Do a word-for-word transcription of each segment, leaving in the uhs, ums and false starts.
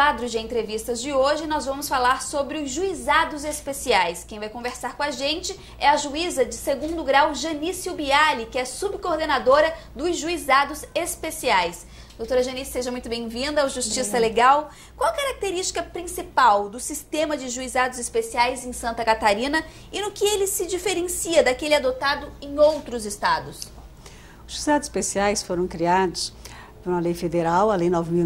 quadro de entrevistas de hoje, nós vamos falar sobre os juizados especiais. Quem vai conversar com a gente é a juíza de segundo grau Janice Ubiali, que é subcoordenadora dos juizados especiais. Doutora Janice, seja muito bem-vinda ao Justiça Legal. Qual a característica principal do sistema de juizados especiais em Santa Catarina e no que ele se diferencia daquele adotado em outros estados? Os juizados especiais foram criados por uma lei federal, a Lei nove mil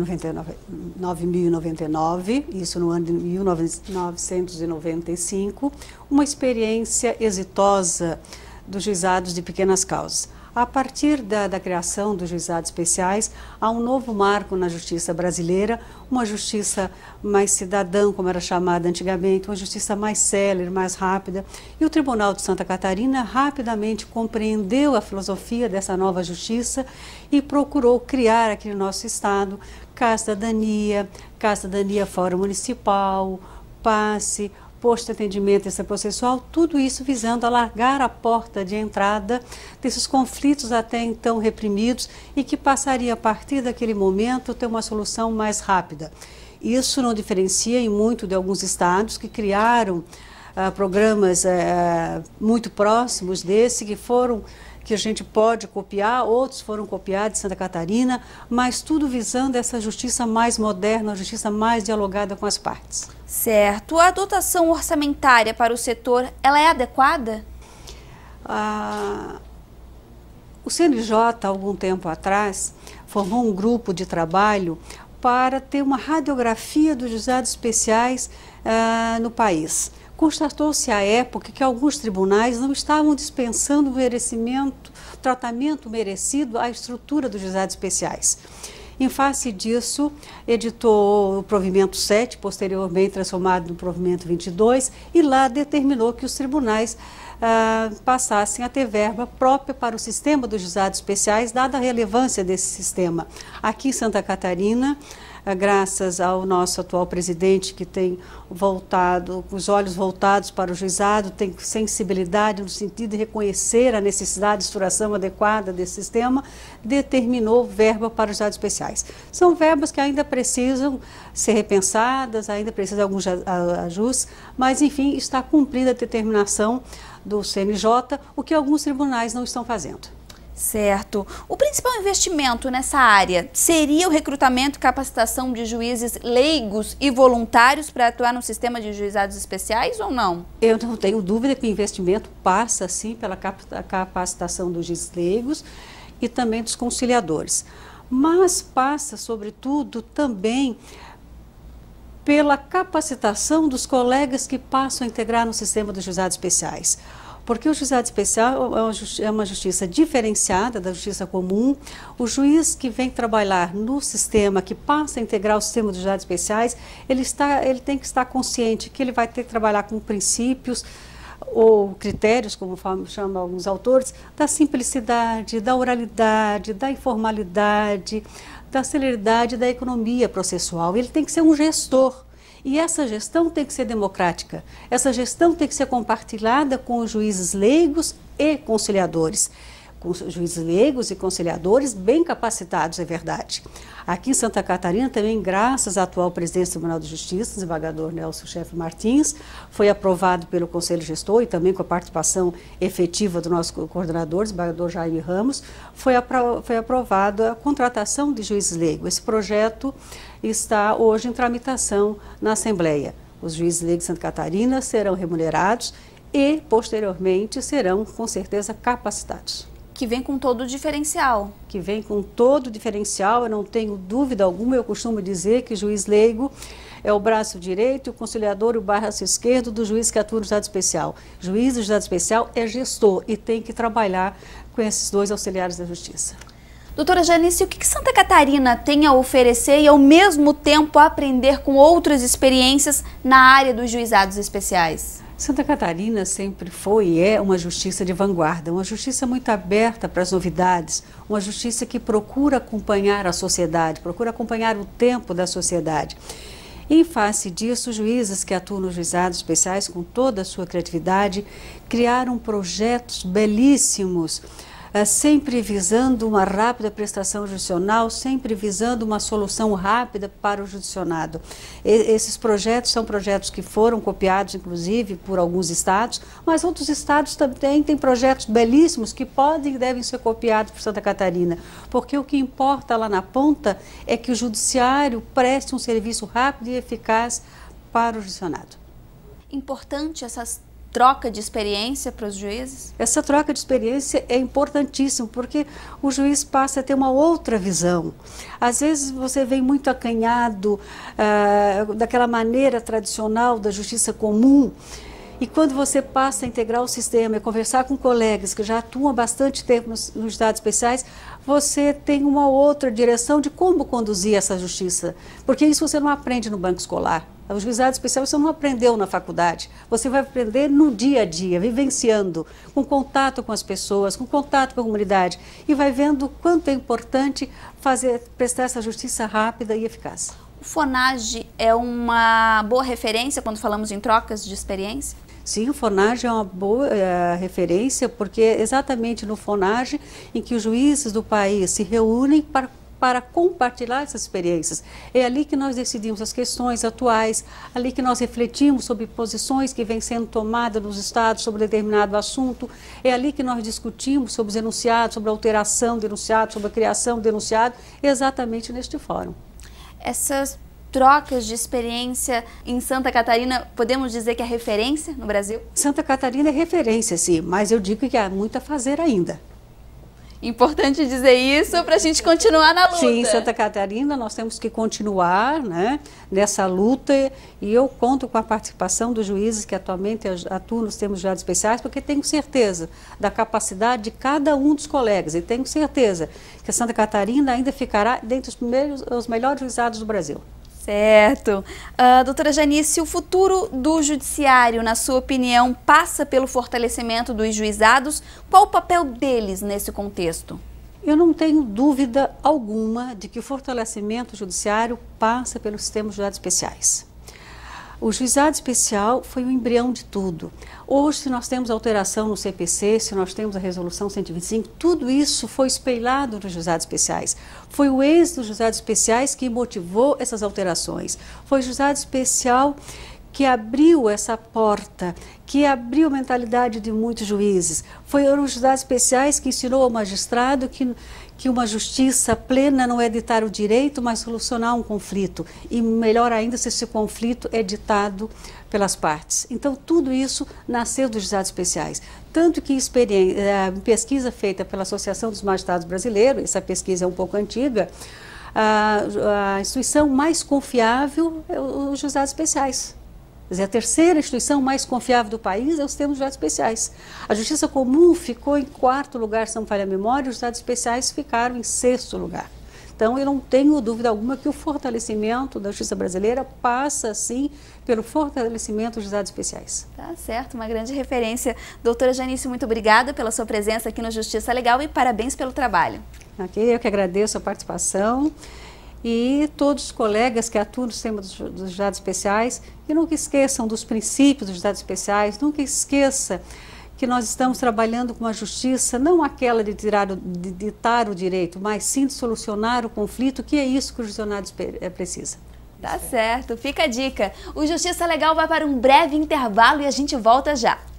e noventa e nove, isso no ano de mil novecentos e noventa e cinco, uma experiência exitosa dos juizados de pequenas causas. A partir da, da criação dos juizados especiais, há um novo marco na justiça brasileira, uma justiça mais cidadã, como era chamada antigamente, uma justiça mais célere, mais rápida. E o Tribunal de Santa Catarina rapidamente compreendeu a filosofia dessa nova justiça e procurou criar aqui no nosso estado Casa Cidadania, Casa Cidadania Fórum Municipal, passe, posto de atendimento extraprocessual, tudo isso visando alargar a porta de entrada desses conflitos até então reprimidos e que passaria a partir daquele momento ter uma solução mais rápida. Isso não diferencia em muito de alguns estados que criaram ah, programas ah, muito próximos desse, que foram que a gente pode copiar, outros foram copiados de Santa Catarina, mas tudo visando essa justiça mais moderna, uma justiça mais dialogada com as partes. Certo. A dotação orçamentária para o setor, ela é adequada? Ah, o C N J, há algum tempo atrás, formou um grupo de trabalho para ter uma radiografia dos juizados especiais ah, no país. Constatou-se à época que alguns tribunais não estavam dispensando o merecimento, tratamento merecido à estrutura dos juizados especiais. Em face disso, editou o provimento sete, posteriormente transformado no provimento vinte e dois, e lá determinou que os tribunais ah, passassem a ter verba própria para o sistema dos juizados especiais, dada a relevância desse sistema. Aqui em Santa Catarina, graças ao nosso atual presidente, que tem voltado, os olhos voltados para o juizado, tem sensibilidade no sentido de reconhecer a necessidade de estruturação adequada desse sistema, determinou verba para os juizados especiais. São verbas que ainda precisam ser repensadas, ainda precisam de alguns ajustes, mas, enfim, está cumprida a determinação do C N J, o que alguns tribunais não estão fazendo. Certo. O principal investimento nessa área seria o recrutamento e capacitação de juízes leigos e voluntários para atuar no sistema de juizados especiais ou não? Eu não tenho dúvida que o investimento passa, sim, pela capacitação dos juízes leigos e também dos conciliadores. Mas passa, sobretudo, também pela capacitação dos colegas que passam a integrar no sistema dos juizados especiais. Porque o juizado especial é uma justiça diferenciada da justiça comum. O juiz que vem trabalhar no sistema, que passa a integrar o sistema dos juizados especiais, ele, está, ele tem que estar consciente que ele vai ter que trabalhar com princípios ou critérios, como chamam alguns autores, da simplicidade, da oralidade, da informalidade, da celeridade, da economia processual. Ele tem que ser um gestor. E essa gestão tem que ser democrática, essa gestão tem que ser compartilhada com os juízes leigos e conciliadores. Com os juízes leigos e conciliadores bem capacitados, é verdade. Aqui em Santa Catarina também, graças à atual presidente do Tribunal de Justiça, o desembargador Nelson Chefe Martins, foi aprovado pelo Conselho Gestor e também com a participação efetiva do nosso coordenador, o desembargador Jaime Ramos, foi, apro foi aprovada a contratação de juízes leigos. Esse projeto está hoje em tramitação na Assembleia. Os juízes leigos de Santa Catarina serão remunerados e, posteriormente, serão, com certeza, capacitados. Que vem com todo o diferencial. Que vem com todo o diferencial, eu não tenho dúvida alguma, eu costumo dizer que o juiz leigo é o braço direito, o conciliador e o braço esquerdo do juiz que atua no juizado especial. O juiz do juizado especial é gestor e tem que trabalhar com esses dois auxiliares da justiça. Doutora Janice, o que Santa Catarina tem a oferecer e, ao mesmo tempo, aprender com outras experiências na área dos juizados especiais? Santa Catarina sempre foi e é uma justiça de vanguarda, uma justiça muito aberta para as novidades, uma justiça que procura acompanhar a sociedade, procura acompanhar o tempo da sociedade. Em face disso, os juízes que atuam nos juizados especiais, com toda a sua criatividade, criaram projetos belíssimos sempre visando uma rápida prestação judicial, sempre visando uma solução rápida para o judicionado. E, esses projetos são projetos que foram copiados, inclusive, por alguns estados, mas outros estados também têm projetos belíssimos que podem e devem ser copiados por Santa Catarina, porque o que importa lá na ponta é que o judiciário preste um serviço rápido e eficaz para o judicionado. Importante essas troca de experiência para os juízes? Essa troca de experiência é importantíssima, porque o juiz passa a ter uma outra visão. Às vezes você vem muito acanhado uh, daquela maneira tradicional da justiça comum, e quando você passa a integrar o sistema e conversar com colegas que já atuam há bastante tempo nos, nos juizados especiais, você tem uma outra direção de como conduzir essa justiça, porque isso você não aprende no banco escolar. O juizado especial você não aprendeu na faculdade, você vai aprender no dia a dia, vivenciando, com contato com as pessoas, com contato com a comunidade, e vai vendo quanto é importante fazer, prestar essa justiça rápida e eficaz. O FONAGE é uma boa referência quando falamos em trocas de experiência? Sim, o FONAGE é uma boa é, referência, porque é exatamente no FONAGE em que os juízes do país se reúnem para para compartilhar essas experiências. É ali que nós decidimos as questões atuais, ali que nós refletimos sobre posições que vêm sendo tomadas nos estados sobre determinado assunto, é ali que nós discutimos sobre os enunciados, sobre a alteração do enunciado, sobre a criação do enunciado, exatamente neste fórum. Essas trocas de experiência em Santa Catarina, podemos dizer que é referência no Brasil? Santa Catarina é referência, sim, mas eu digo que há muito a fazer ainda. Importante dizer isso para a gente continuar na luta. Sim, em Santa Catarina nós temos que continuar, né, nessa luta, e eu conto com a participação dos juízes que atualmente atuam nos termos de juizados especiais, porque tenho certeza da capacidade de cada um dos colegas, e tenho certeza que Santa Catarina ainda ficará dentre os, primeiros, os melhores juizados do Brasil. Certo. Uh, doutora Janice, o futuro do judiciário, na sua opinião, passa pelo fortalecimento dos juizados? Qual o papel deles nesse contexto? Eu não tenho dúvida alguma de que o fortalecimento judiciário passa pelos sistemas de juizados especiais. O juizado especial foi o embrião de tudo. Hoje, se nós temos alteração no C P C, se nós temos a resolução cento e vinte e cinco, tudo isso foi espelhado nos juizados especiais. Foi o êxito dos juizados especiais que motivou essas alterações. Foi o juizado especial que abriu essa porta, que abriu a mentalidade de muitos juízes. Foi os juizados especiais que ensinou ao magistrado que, que uma justiça plena não é ditar o direito, mas solucionar um conflito. E melhor ainda se esse conflito é ditado pelas partes. Então, tudo isso nasceu dos juizados especiais. Tanto que a pesquisa feita pela Associação dos Magistrados Brasileiros, essa pesquisa é um pouco antiga, a, a instituição mais confiável é os juizados especiais. Quer dizer, a terceira instituição mais confiável do país é os termos de juizados especiais. A Justiça Comum ficou em quarto lugar, se não me falha a memória, e os juizados especiais ficaram em sexto lugar. Então, eu não tenho dúvida alguma que o fortalecimento da justiça brasileira passa, sim, pelo fortalecimento dos juizados especiais. Tá certo, uma grande referência. Doutora Janice, muito obrigada pela sua presença aqui no Justiça Legal e parabéns pelo trabalho. Okay, eu que agradeço a participação. E todos os colegas que atuam no sistema dos, dos juizados especiais, que nunca esqueçam dos princípios dos juizados especiais, nunca esqueça que nós estamos trabalhando com uma justiça, não aquela de, tirar o, de ditar o direito, mas sim de solucionar o conflito, que é isso que o judicionado precisa. Tá certo, fica a dica. O Justiça Legal vai para um breve intervalo e a gente volta já.